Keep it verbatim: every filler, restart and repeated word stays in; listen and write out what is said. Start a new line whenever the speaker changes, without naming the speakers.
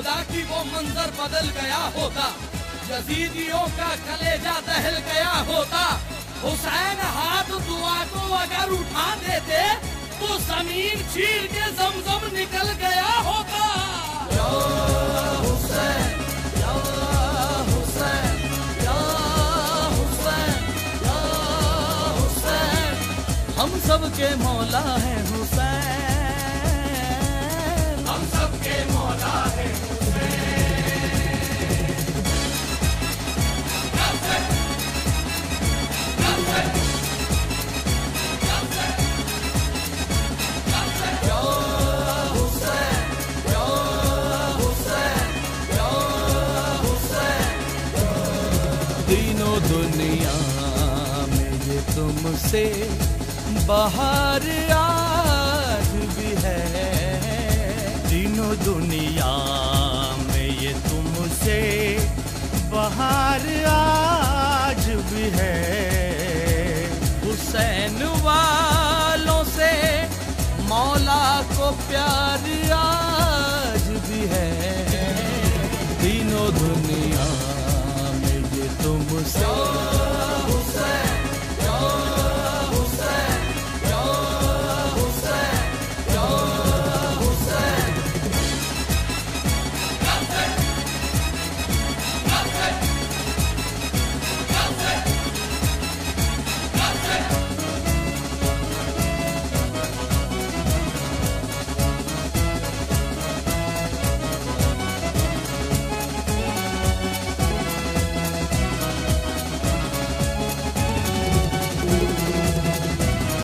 Karbala की वो मंजर बदल गया होता, यजीदियों का कलेजा दहल गया होता। हुसैन हाथ दुआ को अगर उठा देते तो जमीन चीर के जमजम निकल गया होता। या हुसैन, या हुसैन, या हुसैन, या हुसैन, हम सब के मौला है हुसैन, हम सब के मौला है तीनों दुनिया में ये तुमसे बाहर आज भी है, तीनों दुनिया में ये तुमसे बाहर आज भी है। हुसैन वालों से मौला को प्यार आज भी है, तीनों दुनिया में ये तुमसे